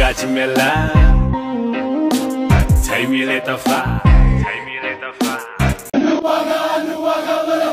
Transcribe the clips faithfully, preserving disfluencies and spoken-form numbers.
Ogati mela Say me let a fly Say me let a fly Nuwaga nuwaga baro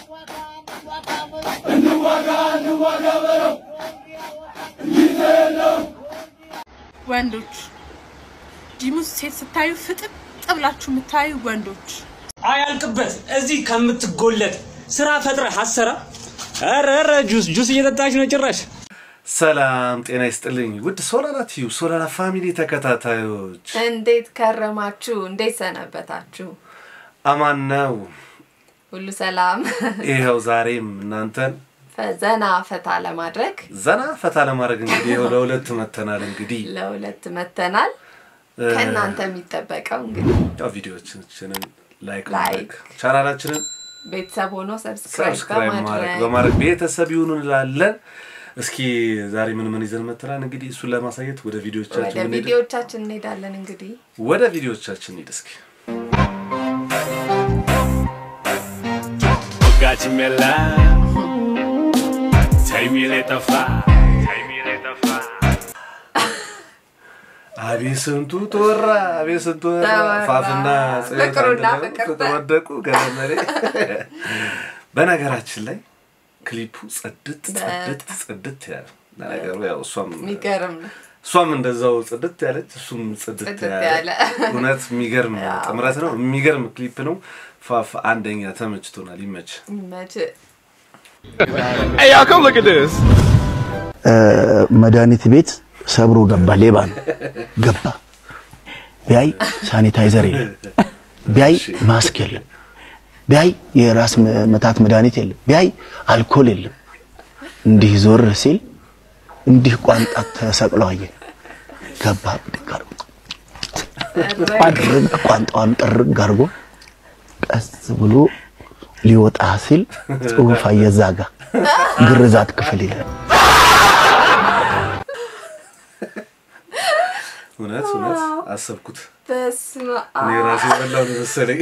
Nuwaga nuwaga baro Yizelo ወንዶች ዲሙስ ሴት ስታዩ ፍጥጥ ብላችሁ ምታዩ ወንዶች አያልቅበት እዚህ ከምትጎለጥ ስራ ፈጥረ ሐሰራ አረረ ጁስ ጁስ እየተጣች ነው ጭራሽ ሰላም ጤና ይስጥልኝ ውድ ሶላላ ቲዩ ሶላላ ፋሚሊ ተከታታዮች እንዴት ከረማችሁ እንዴት ሰነበታችሁ አማን ነው ሁሉ ሰላም ይሄው ዛሬም እናንተን ፈዘና ፈታ ለማድረግ ዘና ፈታ ለማድረግ እንግዲህ ለሁለት መተናል እንግዲህ ለሁለት መተናል ከናንተ የሚጠበቀው እንግዲህ ቪዲዮዎቻችንን ላይክ ላይክ ቻናላችንን ቤተሰብ ሆኖ ሰብስክራይብ በማድረግ በማድረግ ቤተሰብ ይሁኑ እንላለን እስኪ ዛሬ ምን ምን ይዘን መተናል እንግዲህ እሱ ለማሳየት ወደ ቪዲዮዎቻችን ወደ ቪዲዮዎቻችን እንሄዳለን እንግዲህ ወደ ቪዲዮዎቻችን እንሂድ እስኪ Ogati mela Say me let a fly Say me let a fly Besintu ቶራ Besintu ፋፍና ፍቅሩና ፍቅር ተወደቁ ገለመሬ በነገራችን ላይ ክሊፑ ጽድት ጽድት ጽድት ያለ ነገሩ ያው እሷም ሚገርም እሷም እንደዛው ጽድት ያለች እሱም ጽድት ያለ እውነት ሚገርም ጥምረት ነው ሚገርም ክሊፕ ነው ፋፍ አንደኛ ተመችቶናል ይመች ይመች Hey y'all come look at this መድኃኒት ቤት ሰብሮ ገባ ሌባ ነው ገባ ቢያይ ሳኒታይዘር የለም ቢያይ ማስክ የለም ቢያይ የራስ መታት መድኃኒት የለም ቢያይ አልኮል የለም እንዲህ ዞር ሲል እንዲህ ቋንጣ ተሰቅሎ አየ ገባ ድጋር አድርግ ቋንጣውን ጥርግ አርጎ ቀስ ብሎ ሊወጣ ሲል ጽሁፍ አየዛጋ ግርዛት ክፍል ይላል እውነት እውነት አሰብኩት በስመ እኔ ራሴ በላው መሰለኝ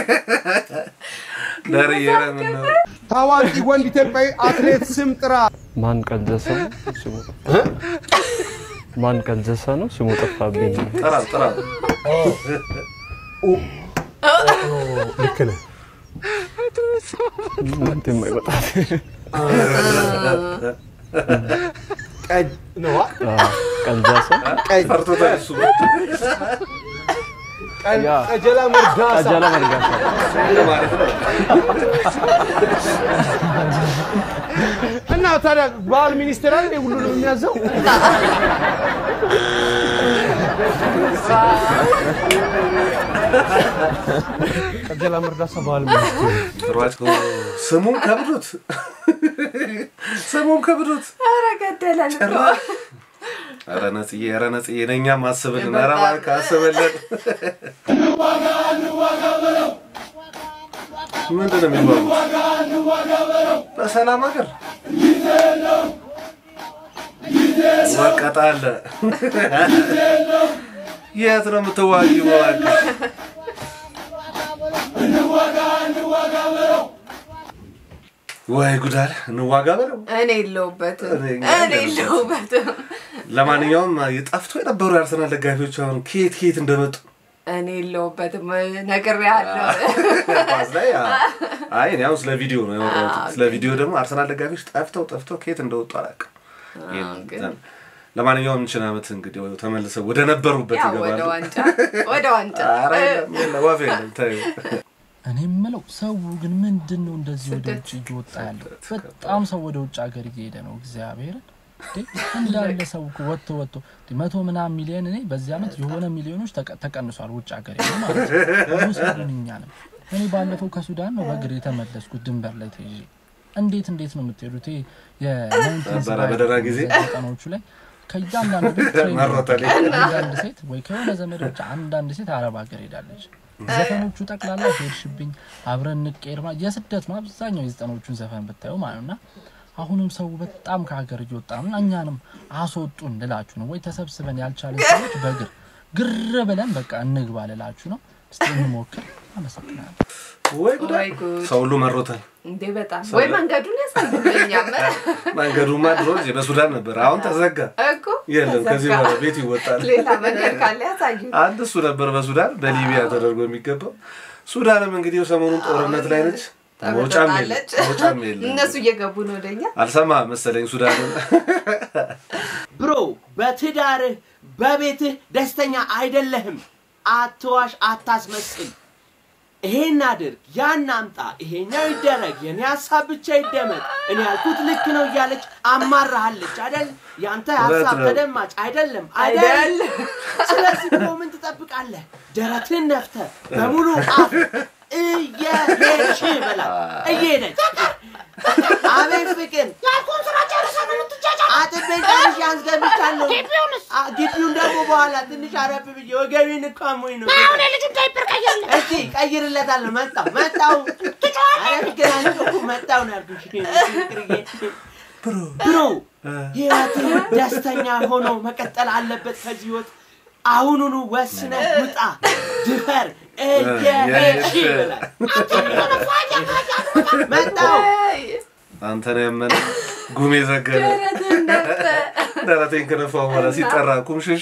ዳርየራ ምን ነው ታዋቂ ወንድ ኢትዮጵያዊ አትሌት ስም ጥራ ማን ቀልዘሰ ስሙ ማን ቀልዘሰ ነው ስሙ ጠፋብኝ ጥራ ጥራ ኦ ልክነ ምን ተማይወጣ ቀይ ነው ቀልዘሰ ቀይ ፈርቶታ እሱ ቀይ ቀጀላ መርጋሳ ቀጀላ መርጋሳ ማለት ነው እና ታዲያ ባል ሚኒስትር አይደል ሁሉንም የሚያዘው ቀጀላ መርጋሳ ባል ሚኒስትር ሯጭ ስሙን ከብዱት ስሙን ከብዱት ኧረ ገደለን ኧረ ነጽዬ ኧረ ነጽዬ ነኛም አስበልን ኧረ ማርካ አስበልን ዋጋ ዋጋ በለው ምንድን ነው የሚባሉት በሰላም ሀገር ወቀጣለ የት ነው የምትዋጊው ወይ ጉዳል እንዋጋ በለው እኔ የለውበት እኔ የለውበት ለማንኛውም ይጣፍቶ የነበሩ አርሰናል ደጋፊዎች አሁን ኬት ኬት እንደመጡ እኔ የለውበት ነገር ያለው ፓስ ላይ አይ ነው ስለ ቪዲዮ ነው ያወራሁት ስለ ቪዲዮ ደግሞ አርሰናል ደጋፊዎች ጣፍተው ጣፍተው ኬት እንደወጡ አላውቅ ለማንኛውም እንችላመት እንግዲህ ተመልሰው ወደ ነበሩበት ይገባሉ ወደ ዋንጫ ወደ ዋንጫ አረ ለዋፌ ለታይ እኔ ምለው ሰው ግን ምንድነው እንደዚህ ወደ ውጭ ይወጣ ያለው በጣም ሰው ወደ ውጭ ሀገር እየሄደ ነው እግዚአብሔር እንዳለ ሰው ወጥቶ ወጥቶ መቶ ምናምን ሚሊዮን እኔ በዚህ አመት የሆነ ሚሊዮኖች ተቀንሷል ውጭ ሀገር ይሄ ማለት ነው ሰውንኛ ነው እኔ ባለፈው ከሱዳን ነው በእግር የተመለስኩት ድንበር ላይ ተይዤ እንዴት እንዴት ነው የምትሄዱት የ19 በደራ ጊዜ ቀኖቹ ላይ ከያንዳንዱ ቤት አንዳንድ ሴት ወይ ከሆነ ዘመዶች አንዳንድ ሴት አረብ ሀገር ሄዳለች ዘፈኖቹ ጠቅላላ ሄድሽብኝ አብረን ንቄርማ የስደት ነው አብዛኛው የዘጠኖቹን ዘፈን ብታዩ ማለትና አሁንም ሰው በጣም ከሀገር እየወጣ ነው እኛንም አስወጡን ልላችሁ ነው ወይ ተሰብስበን ያልቻለን ሰዎች በግር ግር ብለን በቃ እንግባ ልላችሁ ነው ስትሞክር አመሰግናለሁ ወይ ጉድ ሰው ሁሉ መሮታል እንዴ በጣም ወይ መንገዱን ያሳየኛል መንገዱማ ድሮ እዚህ በሱዳን ነበር አሁን ተዘጋ እኮ የለም ከዚህ በኋላ ቤት ይወጣል ሌላ መንገድ ካለ ያሳዩ አንድ እሱ ነበር በሱዳን በሊቢያ ተደርጎ የሚገባው ሱዳንም እንግዲህ ሰሞኑን ጦርነት ላይ ነች ሞጫም የለም ሞጫም የለም እነሱ እየገቡ ነው ወደኛ አልሰማ መሰለኝ ሱዳን ብሮ በትዳር በቤት ደስተኛ አይደለህም አትዋሽ አታስመስል ይሄን አድርግ ያን አምጣ ይሄኛው ይደረግ የኔ ሐሳብ ብቻ ይደመጥ እኔ ያልኩት ልክ ነው ያለች አማራሃለች አይደል ያንተ ሐሳብ ተደማጭ አይደለም አይደል ስለዚህ ምን ትጠብቃለህ ደረትን ነፍተ በሙሉ አፍ እየሄድሽ በላ እየሄደች አቤት ፍቅር ያልኩት ስራ ጨርሰን እንትጫጫ አጥበሽ ያንዝገምቻለሁ ግቢውን ደግሞ በኋላ ትንሽ አረፍ ብዬ ወገቤን እቃሞኝ ነው አሁን ልጅን ዳይፐር ቀይርለ እሺ ቀይርለታለሁ መጣው መጣው አረፍ ገናንኩ መጣው ነው ያልኩሽ ብሮ ብሮ ህይወት ደስተኛ ሆኖ መቀጠል አለበት ከዚህ ህይወት አሁኑኑ ወስነ ውጣ ድፈር እየሄድሽ በላ መጣው አንተ ነው ያመነ ጉሜ ዘገለ ደረቴን ከነፋው ማለት ሲጠራ ኩምሽሽ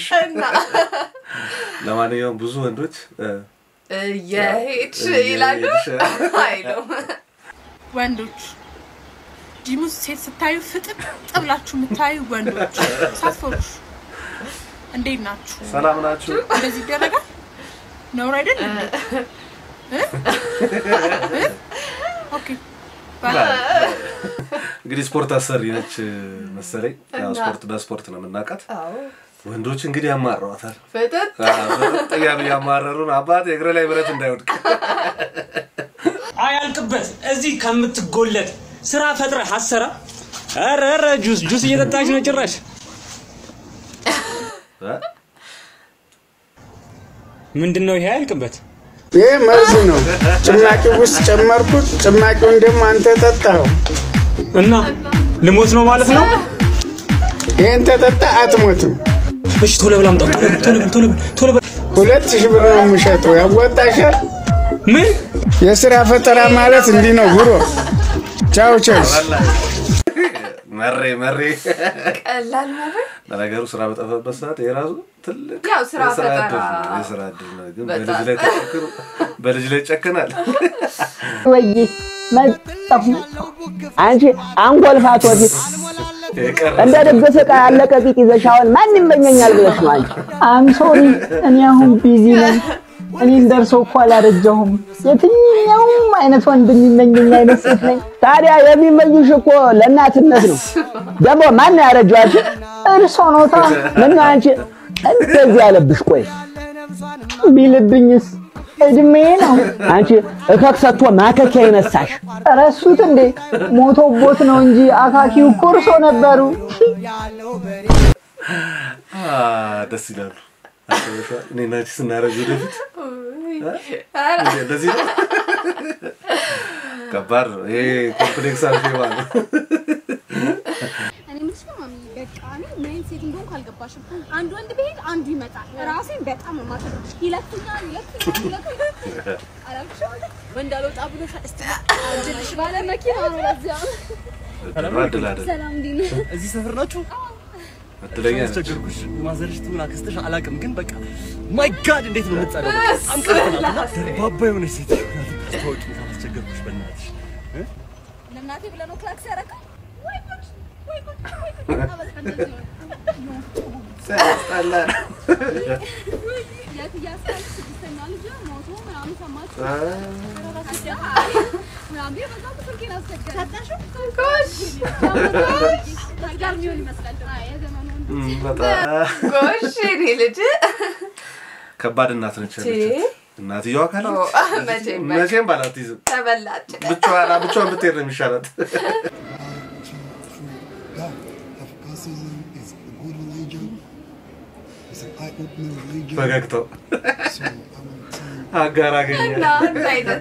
ለማንኛውም ብዙ ወንዶች እየሄድሽ ይላሉ አይሎ ወንዶች ዲሙስ ሴት ስታዩ ፍጥጥ ብላችሁ የምታዩ ወንዶች ሳትፈሩሽ እንዴት ናችሁ ሰላም ናችሁ እንደዚህ ደረጋ ነው አይደል ኦኬ እንግዲህ ስፖርት አሰሪ ነች መሰለኝ ያው ስፖርት በስፖርት ነው የምናውቃት ወንዶች እንግዲህ ያማራዋታል ፍጥጥ ጥያቄ ያማራሩን አባት የግረ ላይ ብረት እንዳይወድቅ አያልቅበት እዚህ ከምትጎለጥ ስራ ፈጥረ ሐሰራ አረ አረ ጁስ ጁስ እየጠጣች ነው ጭራሽ ምንድነው ይሄ አያልቅበት ይሄ መርዝ ነው ጭማቂው ውስጥ ጨመርኩት ጭማቂው እንደም አንተ ጠጣው እና ልሞት ነው ማለት ነው ይሄን ተጠጣ አትሞትም እሺ ቶሎ ብላ አምጣው ቶሎ ቶሎ ቶሎ ሁለት ሺህ ብር ነው የምሸጠው ያወጣሻል ምን የሥራ ፈጠራ ማለት እንዲህ ነው ብሮ ቻው ቻው መሬ መሬ ቀላል ማለት ነገሩ ስራ በጠፈበት ሰዓት የራሱ ትልቅ ያው ስራ ፈጠራ የስራ እድል ነው ግን በልጅ ላይ ተጨክሩ በልጅ ላይ ጨከናል ወይ መጣሁ አንቺ አንጎልፋት ወዲህ እንደ ደግስ ዕቃ ያለቀ ቂጥ ይዘሻውን ማን ይመኘኛል ብለሽ ነው አንቺ አም ሶሪ እኔ አሁን ቢዚ ነኝ እኔ እንደርሰው እኮ አላረጀሁም የትኛውም አይነት ወንድ የሚመኘኝ አይነት ሴት ነኝ ታዲያ የሚመኙሽ እኮ ለእናትነት ነው ደግሞ ማን ያረጃሽ እርሶ ነው ታ ምን አንቺ እንደዚህ ያለብሽ ቆይ ቢልብኝስ እድሜ ነው አንቺ እከክሰቶ ማከኪያ ይነሳሽ ረሱት እንዴ ሞቶቦት ነው እንጂ አካኪው ኮርሶ ነበሩ አ ደስ ይላል እኔ ናቺ ስናረጅ ወደፊት አረ እንደዚህ ነው ከባድ ይሄ ኮምፕሌክስ አልፈዋል እኔ ምንሽ ነው ማሚ በቃ እኔ ምን ሴት እንደሆነ ካልገባሽም አንድ ወንድ ቢሄድ አንዱ ይመጣል ራሴን በጣም ማተር ይለክኛል ይለክኛል ይለክኛል አላልኩሽ ወንድ አልወጣ ብሎ እስቲ አንጅልሽ ባለ መኪና ነው ለዚያ ሰላም ዲን እዚህ ሰፈር ናችሁ አትለኛ አስቸገርኩሽ ማዘርሽ ትሁን አክስተሽ አላቅም ግን በቃ ማይ ጋድ እንዴት ነው የምትጸዳው በጣም ቀላልና ደርባባ የሆነ ሴት ታውቂ አስቸገርኩሽ በእናትሽ ለእናቴ ብለህ ነው ክላክስ ያረከው ወይ ጉድ ወይ ጉድ ወይ ጉድ አበስከንደዚህ ሰላላ ያት ያሳል ስድስተኛ ልጅ ሞቶ ምናምን ሰማችሁ ምናምን በዛው ትርኪና አስቸገረ ሰጣሽ ኮሽ ታጋር ምን ይመስላል የዘመኑ ጎሽ እኔ ልጅ ከባድ እናት ነች እናትየዋ ካለች መቼም መቼም ባላትይዝም ተበላጭ ብቻዋን ብቻዋን ብትሄድ ነው የሚሻላት ፈገግታው አጋር አገኘ እና አይነት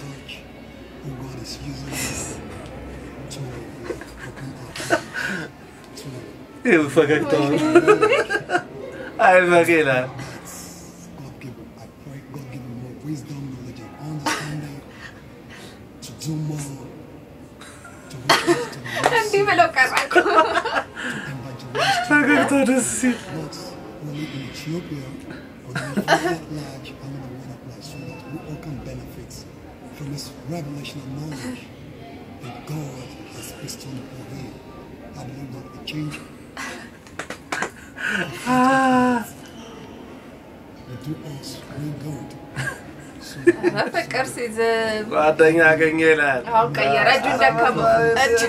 ይኸው ፈገግታው አይ በጌላ እንዲህ ብለው ቀራኩ ፈገግታ ደስ ሲል Ethiopia or the large amount of water place so that we all can benefit from this revelation of knowledge that God has bestowed upon him. I believe that the change will do us real good. ፍቅርሲዝም ጓደኛ አገኘ ይላል አሁን ቀየረ እጁን ደከመው እጅ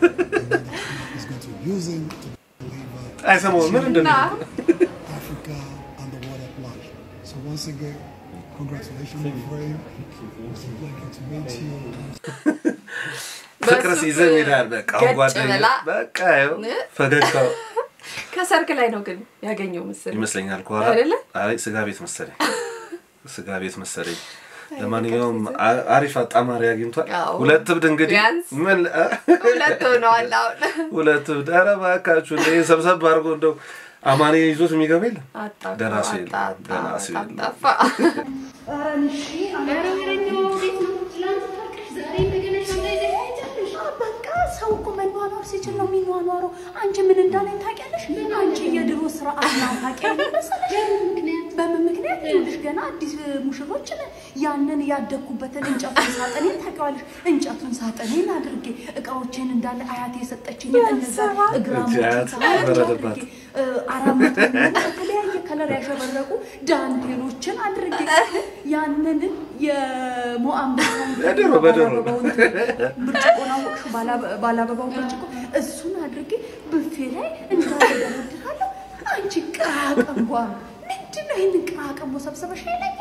አይሰማውም ምን እንደሆነ Africa and the water plage. So once again, congratulations, my friend. It's a pleasure to meet you. ፍቅርሲዝም ይላል በቃ ጓደኛ በቃ ያው ፈገግታው ከሰርክ ላይ ነው ግን ያገኘው መሰለኝ ይመስለኛል ኳላ አይ ስጋ ቤት መሰለኝ ስጋ ቤት መሰለኝ ለማንኛውም አሪፍ አጣማሪ አግኝቷል ሁለት ብድ እንግዲህ ምን ሁለት ነው አላው ሁለት ብድ ኧረ እባካችሁ እንደ ሰብሰብ አድርጎ እንደው አማኔ ይዞት የሚገባ የለም ደራሲ ደራሲ አጣፋ አራንሺ አራረኛው ቤት ነው ትላንት ታውቂሽ ዛሬ እንደገና ሻንዳይዘሽ በቃ ሰው እኮ መኗኗር ሲችል ነው የሚኗኗረው አንቺ ምን እንዳለኝ ታውቂያለሽ አንቺ የድሮ ስርዓት ነው ታውቂያለሽ መሰለሽ በምን ምክንያት ልጅ ገና አዲስ ሙሽሮች ያንን ያደኩበትን እንጨቱን ሳጠኔን ታውቂዋለሽ እንጨቱን ሳጠኔን አድርጌ እቃዎችን እንዳለ አያቴ የሰጠችኝ እነዛ እግራሞችን አድርጌ አራመት የተለያየ ከለር ያሸበረቁ ዳንቴሎችን አድርጌ ያንን የሞአምበሳውን በደሮ በደሮ ብርጭቆና ወቅሽ ባላበባው ብርጭቆ እሱን አድርጌ ብፌ ላይ እንዳደረድራለሁ አንቺ ቃቀንቧ ምንድነው ይሄን ቃቀንቧ ሰብሰበሽ ላይ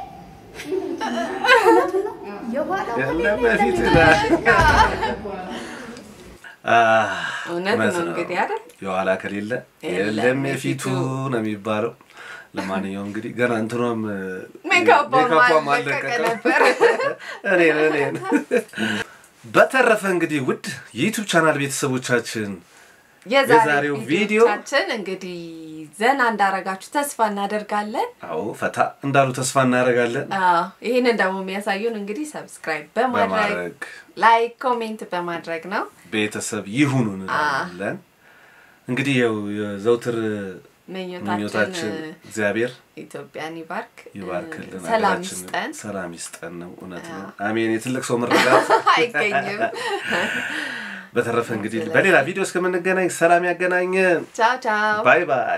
የለም በፊት እውነት ነው እንግዲህ አይደል የኋላ ከሌለ የለም የፊቱ ነው የሚባለው ለማንኛውም እንግዲህ ገና እንትሮም ሜካፕ ማለቀ ነበር እኔ እኔ በተረፈ እንግዲህ ውድ የዩቲዩብ ቻናል ቤተሰቦቻችን የዛሬው ቪዲዮቻችን እንግዲህ ዘና እንዳረጋችሁ ተስፋ እናደርጋለን አዎ ፈታ እንዳሉ ተስፋ እናደርጋለን አዎ ይሄንን ደግሞ የሚያሳዩን እንግዲህ ሰብስክራይብ በማድረግ ላይክ ኮሜንት በማድረግ ነው ቤተሰብ ይሁኑ እንላለን እንግዲህ የዘውትር ምኞታችን እግዚአብሔር ኢትዮጵያን ይባርክ ይባርክልን ሰላም ይስጠን ሰላም ይስጠን ነው እውነት ነው አሜን የትልቅ ሰው መረዳት አይገኝም በተረፈ እንግዲህ በሌላ ቪዲዮ እስከምንገናኝ ሰላም ያገናኘን ቻው ቻው ባይ ባይ